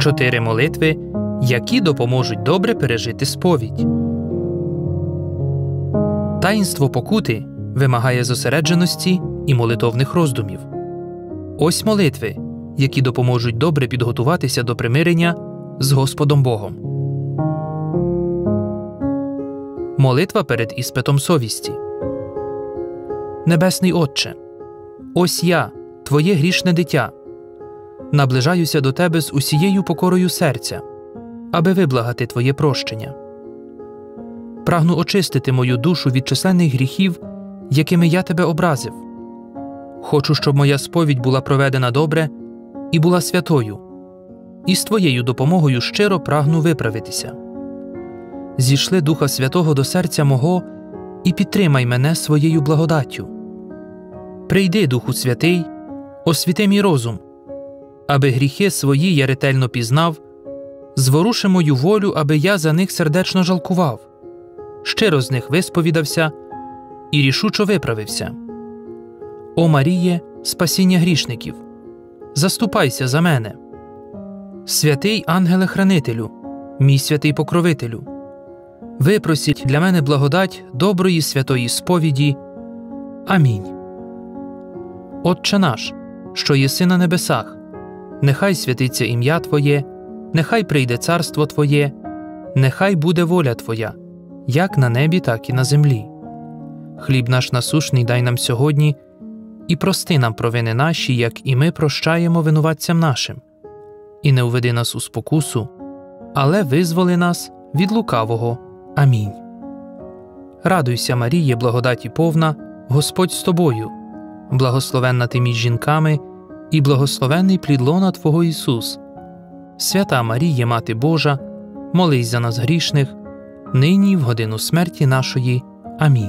4 молитви, які допоможуть добре пережити сповідь. Таїнство покути вимагає зосередженості і молитовних роздумів. Ось молитви, які допоможуть добре підготуватися до примирення з Господом Богом. Молитва перед іспитом совісті. Небесний Отче, ось я, Твоє грішне дитя, наближаюся до Тебе з усією покорою серця, аби виблагати Твоє прощення. Прагну очистити мою душу від численних гріхів, якими я Тебе образив. Хочу, щоб моя сповідь була проведена добре і була святою, і з Твоєю допомогою щиро прагну виправитися. Зійшли Духа Святого до серця мого і підтримай мене своєю благодаттю. Прийди, Духу Святий, освіти мій розум, аби гріхи свої я ретельно пізнав, зворуши мою волю, аби я за них сердечно жалкував, щиро з них висповідався і рішучо виправився. О Маріє, спасіння грішників, заступайся за мене. Святий ангеле-хранителю, мій святий покровителю, випросіть для мене благодать доброї святої сповіді. Амінь. Отче наш, що єси на небесах, нехай святиться ім'я Твоє, нехай прийде царство Твоє, нехай буде воля Твоя, як на небі, так і на землі. Хліб наш насущний дай нам сьогодні, і прости нам провини наші, як і ми прощаємо винуватцям нашим. І не уведи нас у спокусу, але визволи нас від лукавого. Амінь. Радуйся, Маріє, благодаті повна, Господь з тобою, благословенна ти між жінками, і благословенний плід лона Твого Ісус. Свята Маріє, Мати Божа, молись за нас грішних, нині і в годину смерті нашої. Амінь.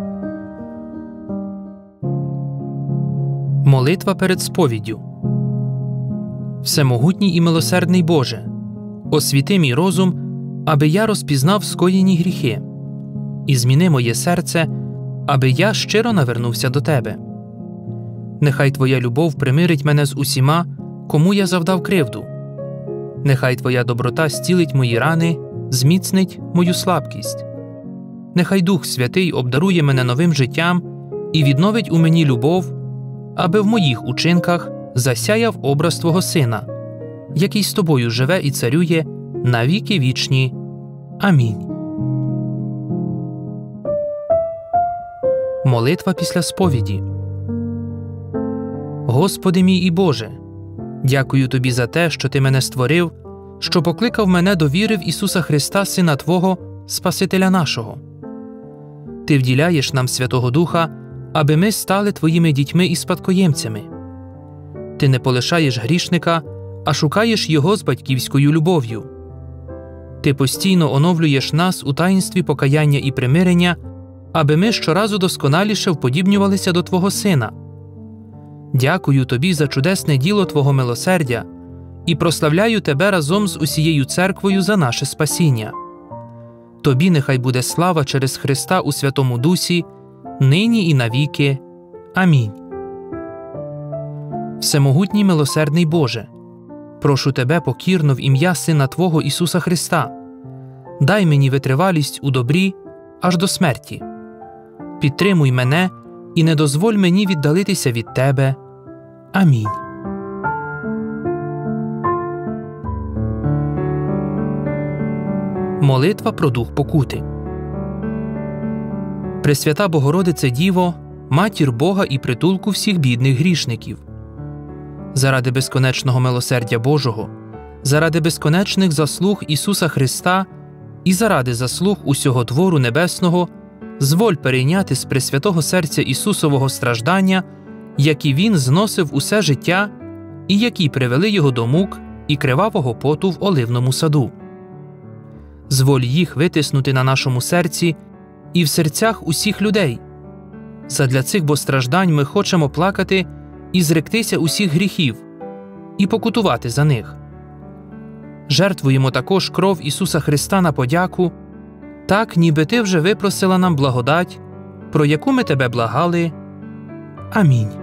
Молитва перед сповіддю. Всемогутній і милосердний Боже, освіти мій розум, аби я розпізнав скоєні гріхи, і зміни моє серце, аби я щиро навернувся до Тебе. Нехай Твоя любов примирить мене з усіма, кому я завдав кривду. Нехай Твоя доброта зцілить мої рани, зміцнить мою слабкість. Нехай Дух Святий обдарує мене новим життям і відновить у мені любов, аби в моїх учинках засяяв образ Твого Сина, який з Тобою живе і царює на віки вічні. Амінь. Молитва після сповіді. Господи мій і Боже, дякую Тобі за те, що Ти мене створив, що покликав мене до віри в Ісуса Христа, Сина Твого, Спасителя нашого. Ти вділяєш нам Святого Духа, аби ми стали Твоїми дітьми і спадкоємцями. Ти не полишаєш грішника, а шукаєш його з батьківською любов'ю. Ти постійно оновлюєш нас у таїнстві покаяння і примирення, аби ми щоразу досконаліше вподібнювалися до Твого Сина. Дякую Тобі за чудесне діло Твого милосердя і прославляю Тебе разом з усією церквою за наше спасіння. Тобі нехай буде слава через Христа у Святому Дусі, нині і навіки. Амінь. Всемогутній милосердний Боже, прошу Тебе покірно в ім'я Сина Твого Ісуса Христа, дай мені витривалість у добрі аж до смерті. Підтримуй мене і не дозволь мені віддалитися від Тебе. Амінь. Молитва про дух покути. Пресвята Богородице Діво, Матір Бога і притулку всіх бідних грішників, заради безконечного милосердя Божого, заради безконечних заслуг Ісуса Христа і заради заслуг усього двору небесного, зволь перейняти з пресвятого серця Ісусового страждання, які Він зносив усе життя і які привели Його до мук і кривавого поту в оливному саду. Зволь їх витиснути на нашому серці і в серцях усіх людей. Задля цих бо страждань ми хочемо плакати і зректися усіх гріхів, і покутувати за них. Жертвуємо також кров Ісуса Христа на подяку, так, ніби Ти вже випросила нам благодать, про яку ми Тебе благали. Амінь.